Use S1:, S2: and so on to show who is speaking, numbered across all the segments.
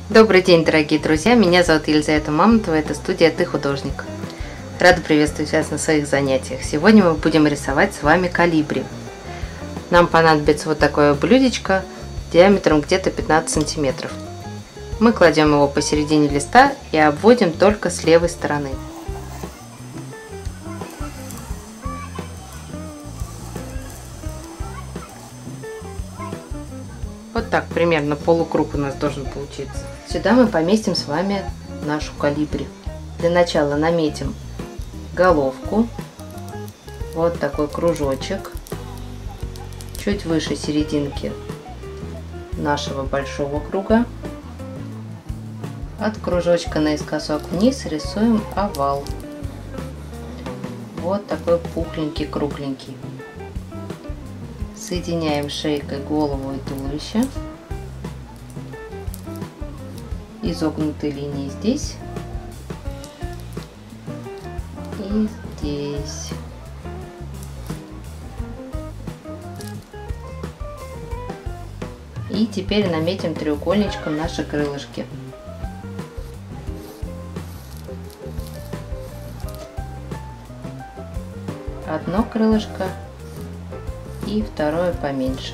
S1: Добрый день, дорогие друзья! Меня зовут Елизавета Мамонтова, это студия «Ты художник». Рада приветствовать вас на своих занятиях. Сегодня мы будем рисовать с вами колибри. Нам понадобится вот такое блюдечко диаметром где-то 15 сантиметров. Мы кладем его посередине листа и обводим только с левой стороны. Вот так примерно полукруг у нас должен получиться. Сюда мы поместим с вами нашу колибри. Для начала наметим головку, вот такой кружочек, чуть выше серединки нашего большого круга. От кружочка наискосок вниз рисуем овал. Вот такой пухленький, кругленький. Соединяем шейкой голову и туловище. Изогнутые линии здесь и здесь. И теперь наметим треугольничком наши крылышки. Одно крылышко и второе поменьше.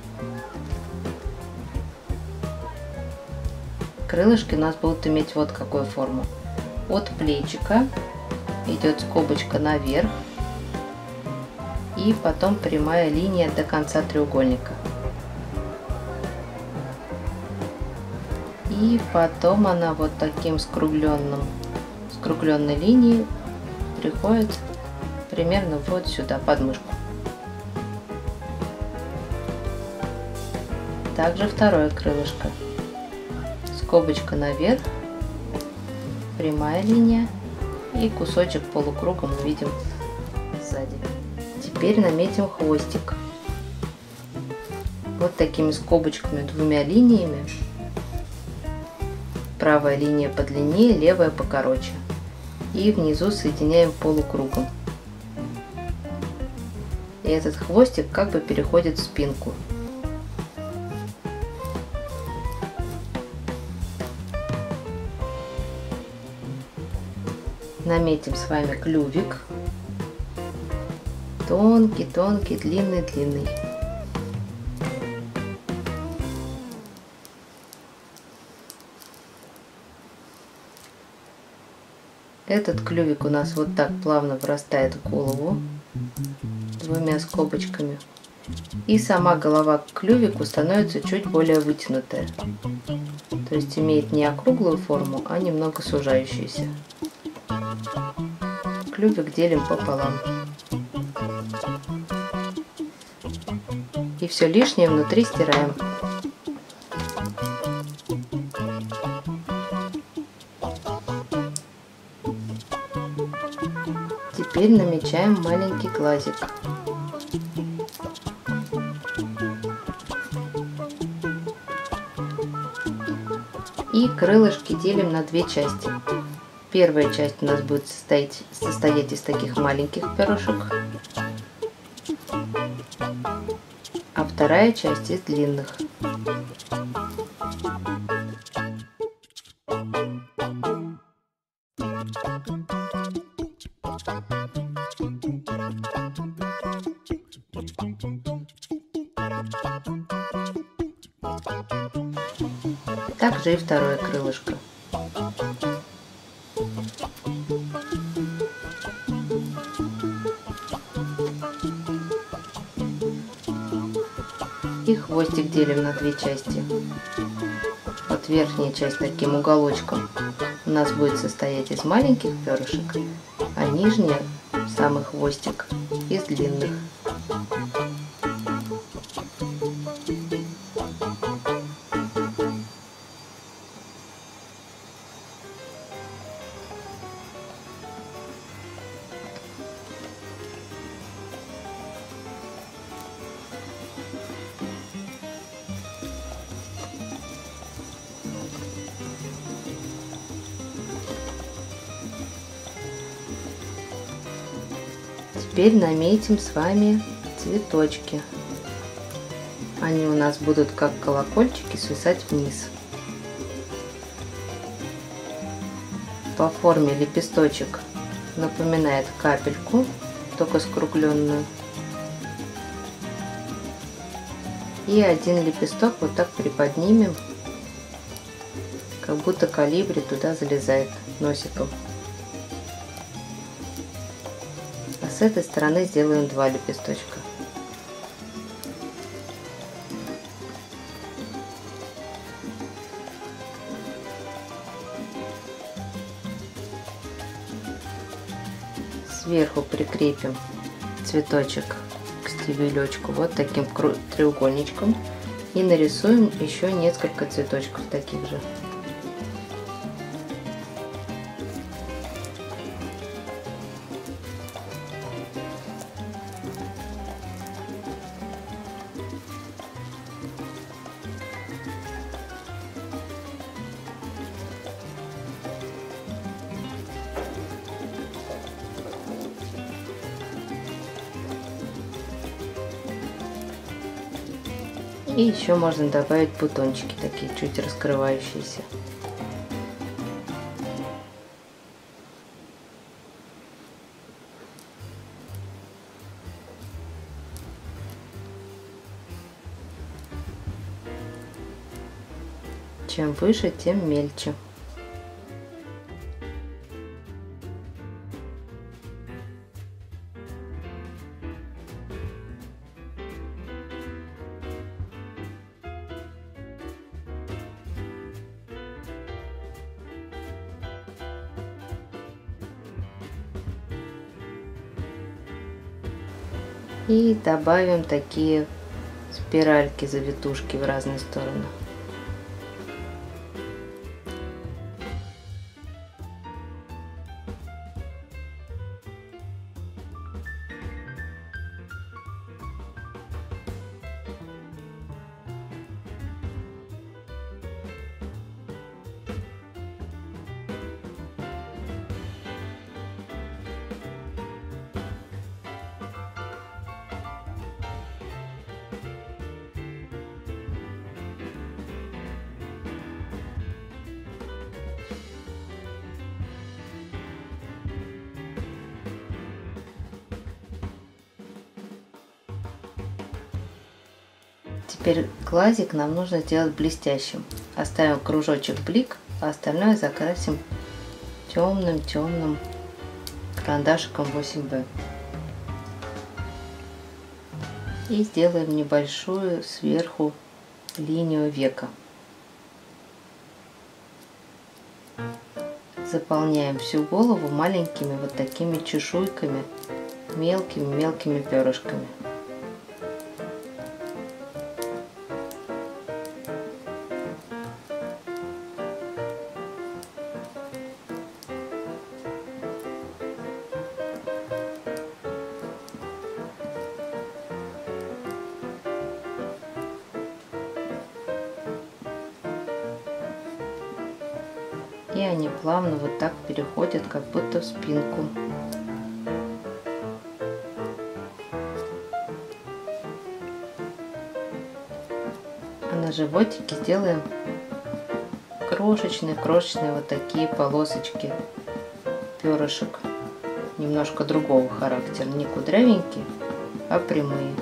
S1: Крылышки у нас будут иметь вот какую форму. От плечика идет скобочка наверх и потом прямая линия до конца треугольника. И потом она вот таким скругленной линией приходит примерно вот сюда, под мышку. Также второе крылышко. Скобочка наверх, прямая линия и кусочек полукруга мы видим сзади. Теперь наметим хвостик. Вот такими скобочками, двумя линиями. Правая линия подлиннее, левая покороче. И внизу соединяем полукругом. И этот хвостик как бы переходит в спинку. Наметим с вами клювик. Тонкий, тонкий, длинный, длинный. Этот клювик у нас вот так плавно врастает в голову двумя скобочками. И сама голова к клювику становится чуть более вытянутая. То есть имеет не округлую форму, а немного сужающуюся. Клювик делим пополам. И все лишнее внутри стираем. Теперь намечаем маленький глазик. И крылышки делим на две части. Первая часть у нас будет состоять из таких маленьких перышек, а вторая часть из длинных. Также и второе крылышко. И хвостик делим на две части. Вот верхняя часть таким уголочком у нас будет состоять из маленьких перышек, а нижняя, самый хвостик, из длинных. Теперь наметим с вами цветочки. Они у нас будут как колокольчики свисать вниз. По форме лепесточек напоминает капельку, только скругленную. И один лепесток вот так приподнимем, как будто колибри туда залезает носиком. А с этой стороны сделаем 2 лепесточка. Сверху прикрепим цветочек к стебелечку вот таким треугольничком и нарисуем еще несколько цветочков таких же. И еще можно добавить бутончики такие, чуть раскрывающиеся. Чем выше, тем мельче. И добавим такие спиральки, завитушки в разные стороны. Теперь глазик нам нужно сделать блестящим. Оставим кружочек блик, а остальное закрасим темным карандашиком 8B. И сделаем небольшую сверху линию века. Заполняем всю голову маленькими вот такими чешуйками, мелкими перышками. И они плавно вот так переходят, как будто в спинку. А на животике сделаем крошечные вот такие полосочки перышек. Немножко другого характера, не кудрявенькие, а прямые.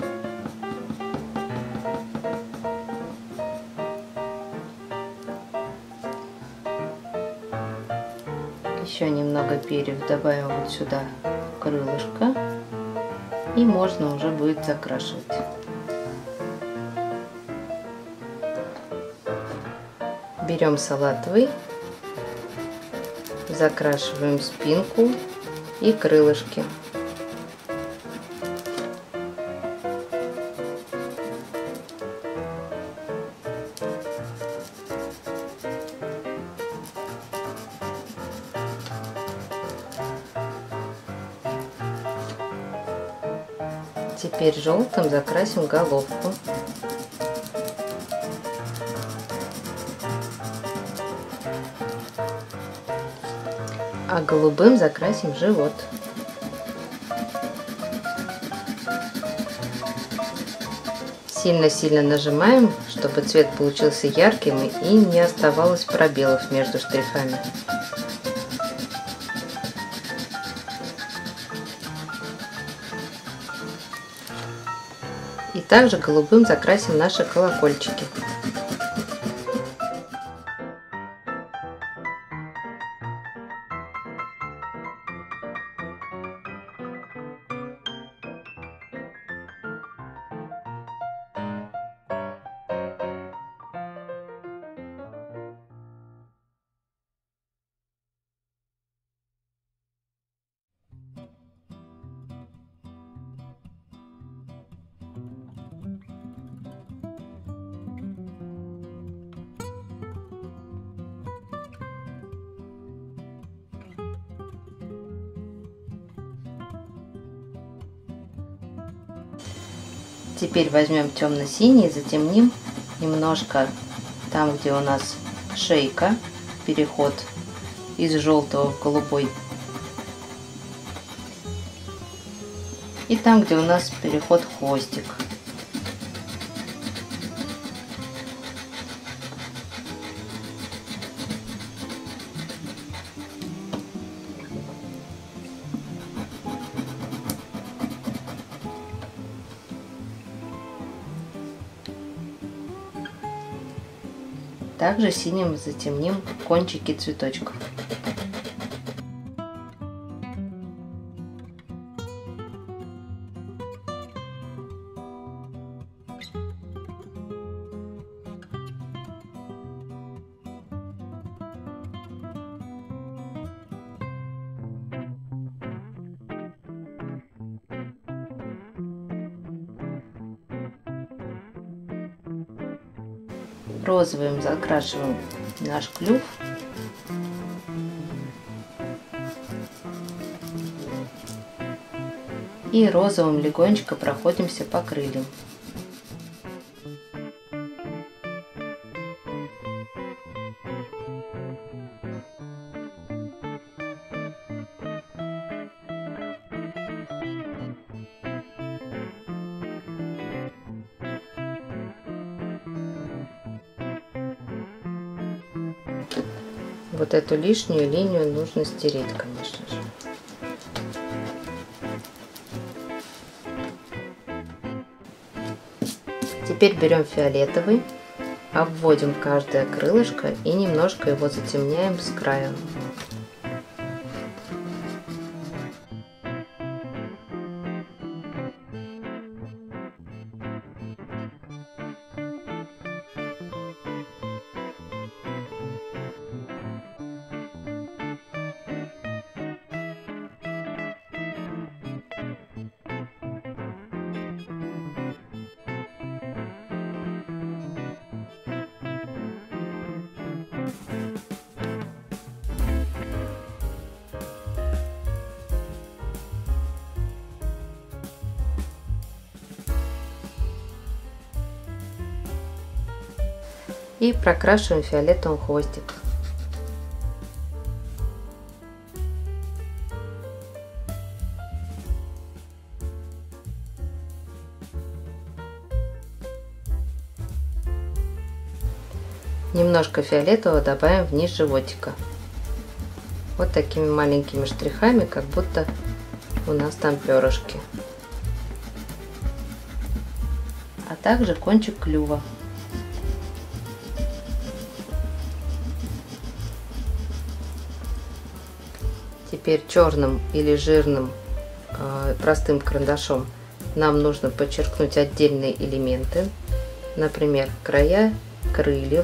S1: Еще немного перьев добавим вот сюда в крылышко, и можно уже будет закрашивать. Берем салатовый, закрашиваем спинку и крылышки. Теперь желтым закрасим головку. А голубым закрасим живот. Сильно-сильно нажимаем, чтобы цвет получился ярким и не оставалось пробелов между штрихами. также голубым закрасим наши колокольчики. Теперь возьмем темно-синий и затемним немножко там, где у нас шейка, переход из желтого в голубой. И там, где у нас переход в хвостик. Также синим затемним кончики цветочков. Розовым закрашиваем наш клюв. И розовым легонечко проходимся по крыльям. Вот эту лишнюю линию нужно стереть, конечно же. Теперь берем фиолетовый, обводим каждое крылышко и немножко его затемняем с края. И прокрашиваем фиолетовым хвостик. Немножко фиолетового добавим вниз животика. Вот такими маленькими штрихами, как будто у нас там перышки. А также кончик клюва. Теперь черным или жирным простым карандашом нам нужно подчеркнуть отдельные элементы, например, края крыльев,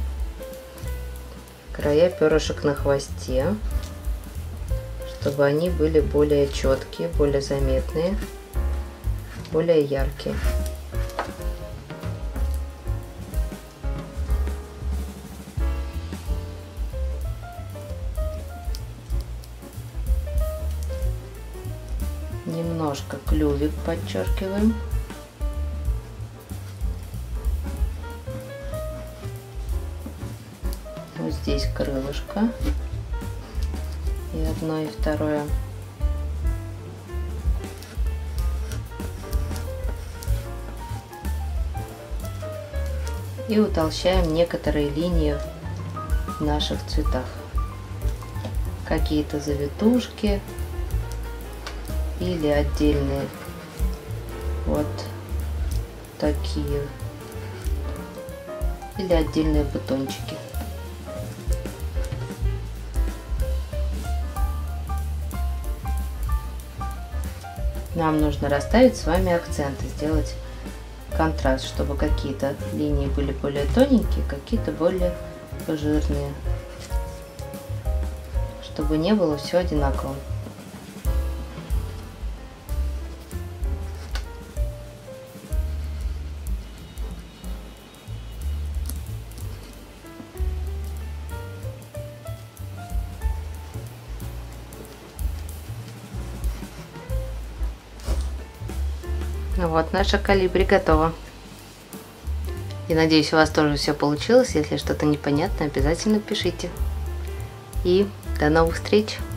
S1: края перышек на хвосте, чтобы они были более четкие, более заметные, более яркие. Немножко клювик подчеркиваем. Вот здесь крылышко. И одно, и второе. И утолщаем некоторые линии в наших цветах. Какие-то завитушки или отдельные вот такие или отдельные бутончики. Нам нужно расставить с вами акценты, сделать контраст, чтобы какие-то линии были более тоненькие, какие-то более жирные, чтобы не было все одинаково. Ну вот, наша колибри готова. И надеюсь, у вас тоже все получилось. Если что-то непонятно, обязательно пишите. И до новых встреч!